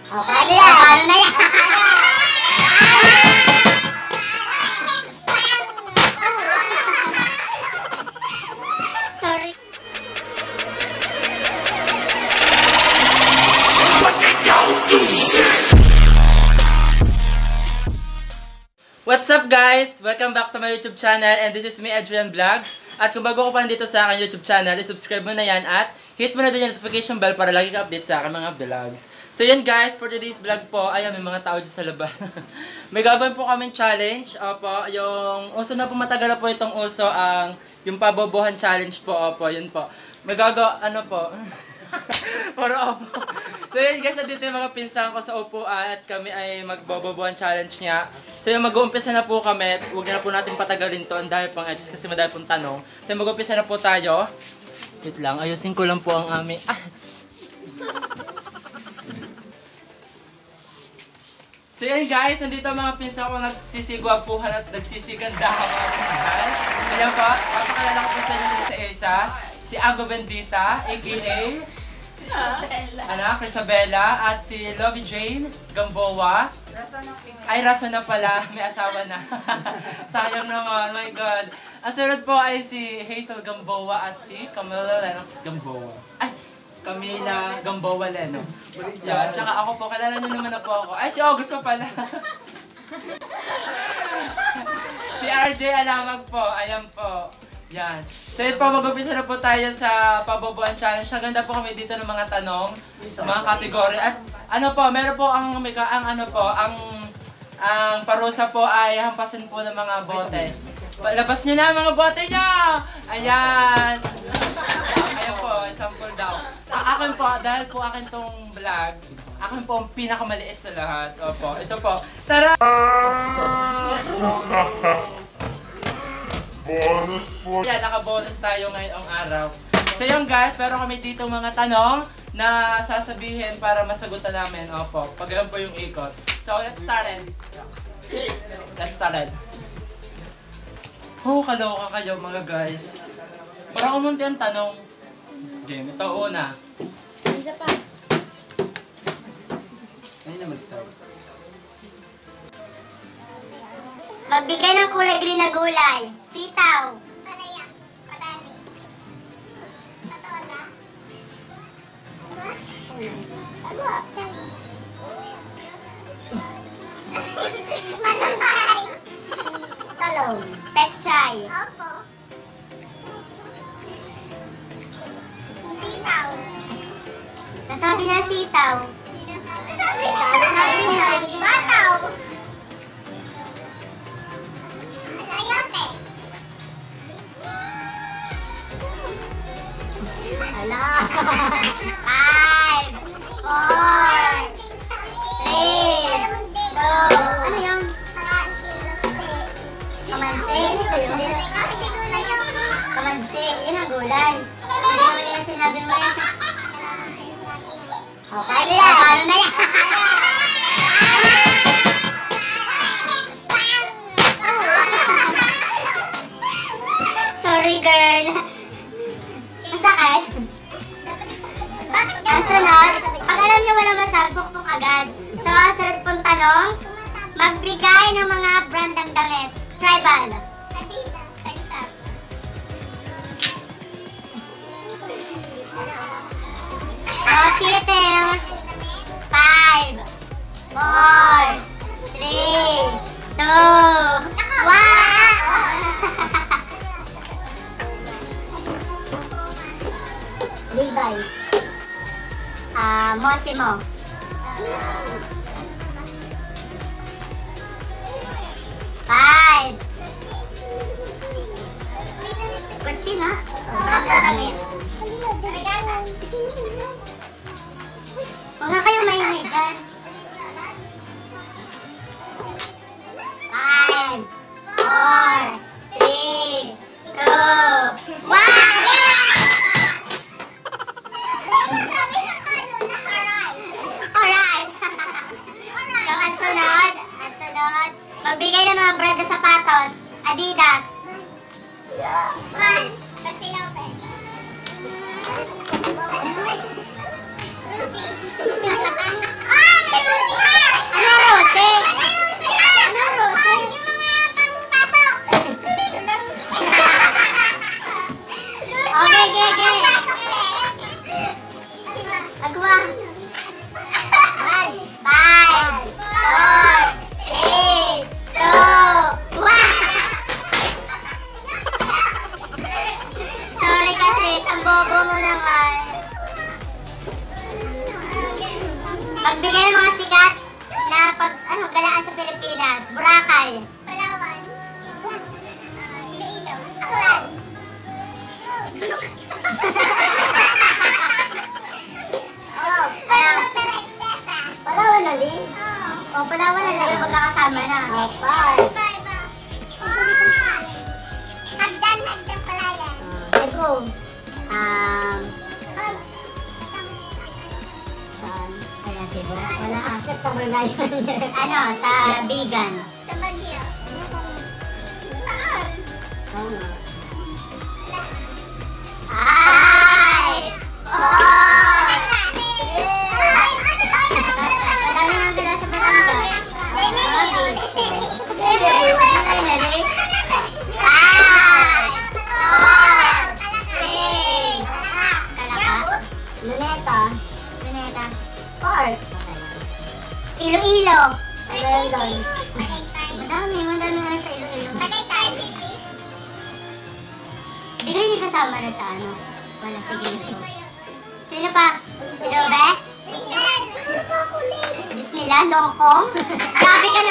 Oh, paano yan? Paano na yan? Sorry. What's up guys? Welcome back to my YouTube channel and this is me, Adrian Vlogs. At kung bago ko pa dito sa aking YouTube channel, subscribe mo na yan at hit mo na din yung notification bell para lagi ka update sa aking mga vlogs. So yun guys, for today's vlog po, ayan may mga tao dyan sa laban. May gagawin po kaming challenge. Opo, yung uso na po, matagal na po itong uso, yung pabobohan challenge po. Opo, yun po. May ano po. Puro opo. So yun guys, nandito yung mga pinsan ko sa upuan at kami ay magbobobohan challenge niya. So yung mag-uumpisa na po kami, huwag na po natin patagalin to, ang dahil pang edges kasi madahil pong tanong. So mag-uumpisa na po tayo. Wait lang, ayusin ko lang po ang aming... So yan guys, nandito ang mga pinsan ko nagsisigwapuhan at nagsisigandahan mga pinsan. Ayan po, papakalala ko po sa inyo sa isa. Si Ago Bendita, a.k.a. Crisabella, at si Lovey Jane Gamboa. Ay, Rasa na pala, may asawa na. Sayang naman, my God. Ang sunod po ay si Hazel Gamboa at si Camila Lennox Gamboa. Ay, Camila Gamboa Lennox. Yan, tsaka ako po, kilala niyo naman na po ako. Ay, si August pa pala. Si RJ Alamag po, ayan po. Yan. So yun po, mag-umpisa na po tayo sa pabobohan challenge. Ang ganda po kami dito ng mga tanong, mga kategory. At ano po, meron po ang parusa po ay hampasin po ng mga bote. Labas niyo na mga bote niyo! Ayan! Ayan po, sample daw. Akin po, dahil po akin tong vlog, akin po ang pinakamaliit sa lahat. Opo, ito po. Tara! Bonus po. Yeah, naka-bonus tayo ngayong araw. So yun guys, pero kami dito mga tanong na sasabihin para masagutan namin. Opo, pag po yung ikot. So let's start it. Let's start it. Oh, kaloka kayo mga guys. Parang umunti ang tanong. Game, ito una. Isa pa. Ano na mag-start? Magbigay ng kulay green na gulay. Sitaw. Palaya. Patani. Patola. Ano? Manangay. Talong. Pechay. Opo. Sitaw. Nasabi na sitaw. Nasabi na. Bataw. Hala. 5, 4, 3, 2, ano yun? Kamansing? Kamansing, yun ang gulay. Ano naman yung sinabi mo yan? O, paano yan? Paano na yan? Sorry girl. Masakit? Ang sunod, pag alam nyo wala masabi, pukpuk agad. So, ang sunod pong tanong, magbigay ng mga brand ng damit. Tribal. Adidas. Sensat. Oh, cheating. 5, 4, 3, 2, 1. Levi's. Mosimo. Five. Gucci nga. Huwag nga kayo maingay dyan. 5, 4, 3, 2, 1. Magbigay ng mga brand na sapatos. Adidas. Kasi Lopez. Lucy. Magbigay ng mga sikat na galaan sa Pilipinas. Boracay. Palawan. Iloilo. Akulan. Palawan na din? Oo. Palawan na din. Magkakasama na. Hagdan pala yan. Ego. Saan? Ayan, diba? Wala ka. Ano, sa Bigan. Sa Baguio. Saan? Oo nga. Ay! Oh! Madami nang tira sa Batangas. Ay! Luneta. Park. Iloilo. Madami ano sa Iloilo. Bigay ni kasama na sa ano. Wala, sige nito. Sino pa? Sino ba? Disneyland, Hong Kong? Grabe ka na.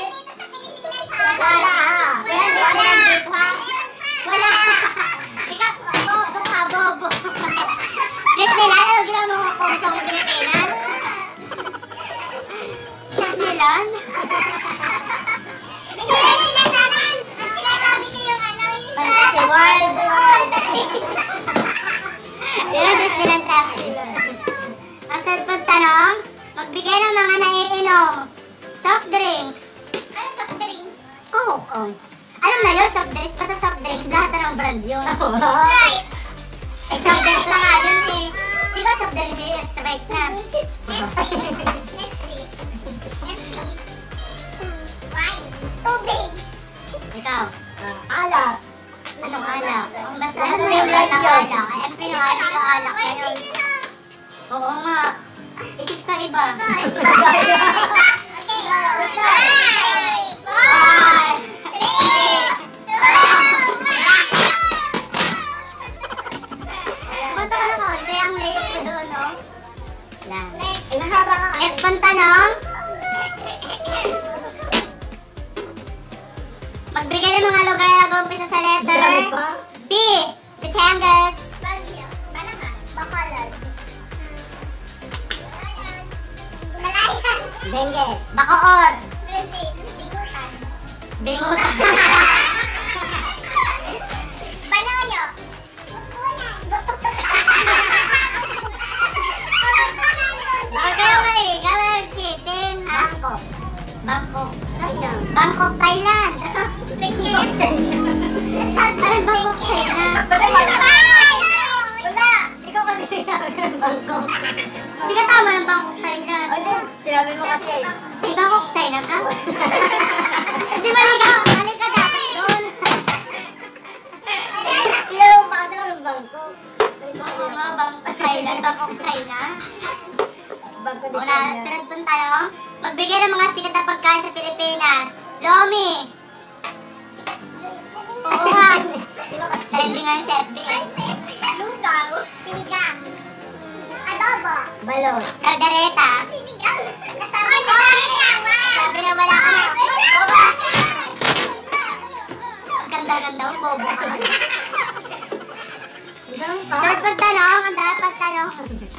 Wala ha. Wala dito ha. Wala. Ikaw, bobo ka, bobo. Disneyland, ano ginawa mo Hong Kong sa Pilipinas? Disneyland? Fantasy World. Yun, Disneyland tayo. Ang sarapang tanong, magbigay ng mga naiinom. Soft drinks. Ano soft drinks? Coke. Oh. Alam na yun, soft drinks. Basta soft drinks, lahat ng brand yun. Right. Eh, soft drinks na nga yun eh. Di ba soft drinks yun, straight na. Tubig. Ikaw. Alak. Anong alak? Ang basta ano yung brand ng alak? Ay, ang pinakali ka alak na yun. Oo nga. Isip ka iba. Punta ka na konti. Ang late ko doon, no? Lang. Next pang tanong. Magbigay ng mga lugar na nag-umpisa sa letter B. Batangas. Baguio. Balanga. Bacolod. Malayan. Benguet. Bacoor. Brazil. Bigutan. Bigutan. Banoyo. Bangkok. Bangkok. China. Bangkok, Thailand. Bangkok, China. Ano Bangkok, China? Wala. Ikaw kasi sinabi ng Bangkok. Hindi ka tama ng Bangkok, Thailand. Sinabi mo kasi. Bangkok, China ka? Di ba mali ka dapat doon? Sinabi mo pa ka ng Bangkok. Bangkok ba? Bangkok, Thailand. Bangkok, China? Wala. Sunod pong tanong. Magbigay ng mga sikat na pagkain sa Pilipinas. Lomi. Oo nga. Trending nga yung FB. Lugaw. Sinigang. Adobo. Balot. Kaldereta. Sinigang. Sabi na wala ka na. Ganda-ganda ang bobo ka. Sunod pong tanong. Ang dapat tanong.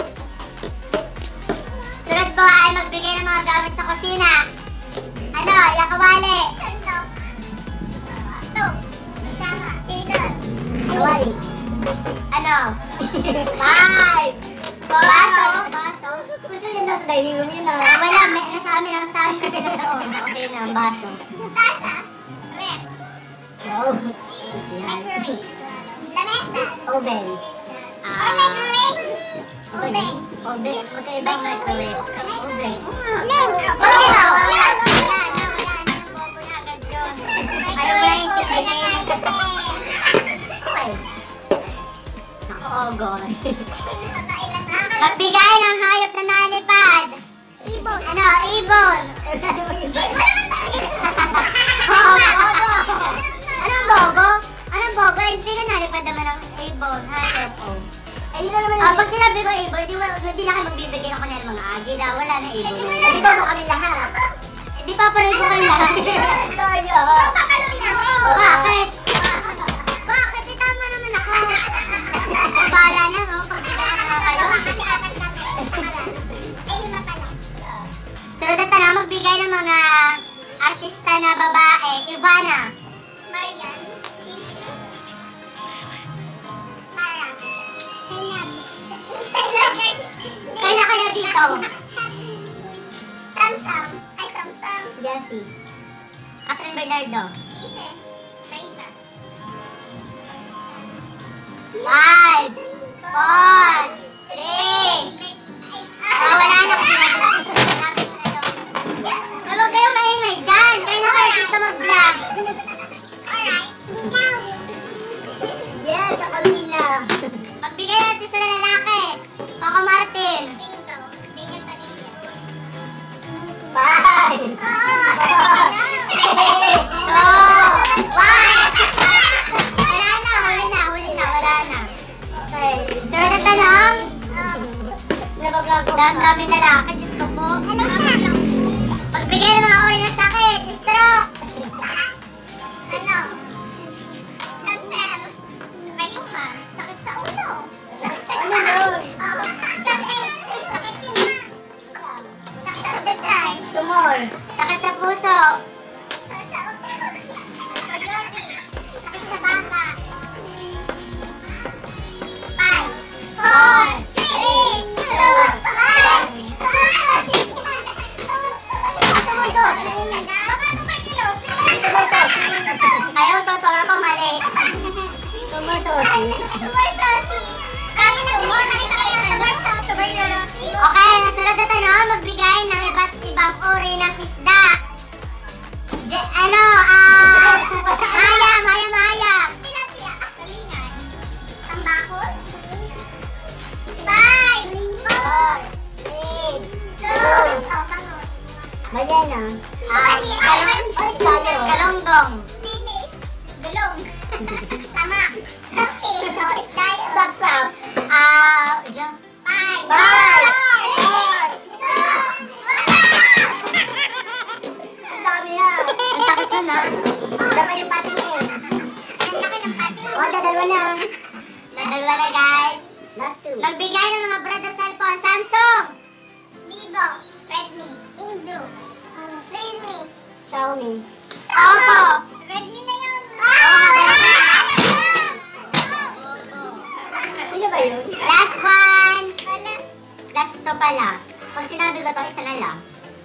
Sunod po ay magbigay ng mga gamit sa kusina. Ano? Yakawali. Sandok. Stove. Sama. Tinidor. Yakawali. Ano? Five. Baso. Baso. Gusto nyo na sa dining room yun ah. Wala. Nasa amin kasi na doon. Sa kusina. Baso. Tasa. Rep. Oh. Microwave. Lamesa. Oven. Microwave. Oven. Oven. Magkaibang microwave. Oven. Link. Wala na. Bobo na agad yun. Ayaw mo lang intindihin. Okay. Naka-August. Magbigay ng hayop na nalipad. Ibon. Ano? Ibon. Oo, bobo. Anong bobo? Anong bobo? Hindi ka nalipad naman ng ibon. Hayop. Ayun na naman. Pag sinabi ko able, hindi na kayo magbibigay ng kanyang mga agi na wala na able. Di ba mo kami lahat? Di pa pa rin ko kami lahat. Tayo. Bakit? Bakit? Di tama naman ako. Bala na, no? Pagbigay na kayo. Sunod na tanong, magbigay ng mga artista na babae. Ivana. Marian. Gigi. Sarah. Zainab. Kaya kayo dito. Samsam. Ay, Samsam. Jessie. Catherine Bernardo. Ife. Raisa. 5, 4, 3. Wala na kasi huwag kayong maingay dyan. Kaya na kayo dito mag-vlog. Alright. Minaw. Yes, ako Mina. Pagbigay natin sa lalaki. Coco Martin. Daniel Padilla. 5, 4, 3, 2, 1. Huli na. Wala na. Okay. Sunod na tanong. Dami lalaki. Diyos ko po. Pagbigay ng mga uri ng sakit. Stroke. Ano? Cancer. Rayuma. Sakit sa ulo. Sakit sa ulo. Sakit din ma. Sakit sa tiyan. Tumor. Sakit sa puso. Sakit sa utot. Scoliosis. Sakit sa baka. 5, 4, 3, 2, 1. Ayaw totoo pa mali. Tumor sosi. Tumor sosi. Kaya na tumor. Nakita kayo ng tumor sosi. Tuberculosis. Okay, nasunod na tanong. Magbigay ng iba't ibang uri ng isda. Maya. Tilapia. Tulingan. Tambakol. 5, 4, 3, 2. Balena. Galonggong. Bilis. Gulong. Tama. Fish. Sap-sap. Diyan. 5, 4, 3, 2, 1. Ang dami yan. Ang sakit yun, ha? Dama yung pating eh. Ang laki ng pating. O, dadalwa na. Dadalwa na, guys. Last 2. Nagbigay ng mga brand ng cellphone. Samsung. Vivo. Redmi. Inju. Realme. Xiaomi. Oppo. Redmi na yun. Sino ba yun? Last one. Last 2 pala. Pag sinabi ko ito, isa na lang.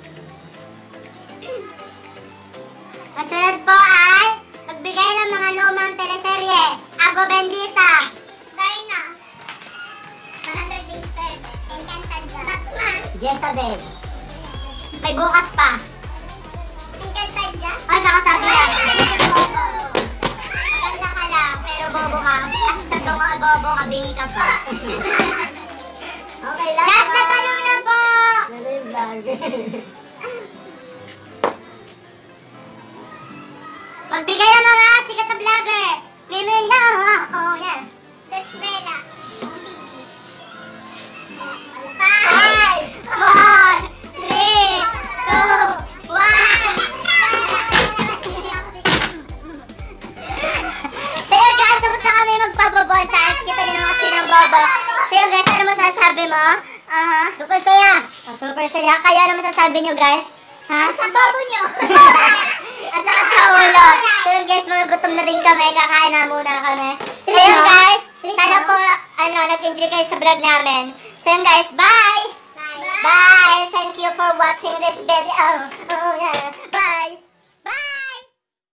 Kasunod po ay magbigay ng mga lumang teleserye. Ago Bendita. Darna. 100 Days Forever. Encantada. Batman. Jezabel. May bukas pa. Encantada. Ay, nakasabi lang. Maganda ka lang, pero bobo ka. Kasi sabi ko nga bobo ka, bingi ka pa. Okay, last na tanong na po. Magbigay ng mga sikat na vlogger. Female na. Oh, yan. That's Bella. 5, 4, 3, 2, 1. So yun guys, tapos na kami magpapabon. Tapos kita nyo naman sinang bobo. So yun guys, ano masasabi mo? Super saya. Super saya. Kaya ano masasabi nyo guys? Ha? Sa bobo nyo. Asakit sa ulo. So yun guys, mga gutom na rin kami. Kakain na muna kami. So yun guys, sana po nag-enjoy kayo sa vlog namin. So yun guys, bye! Bye! Thank you for watching this video. Oh yeah. Bye!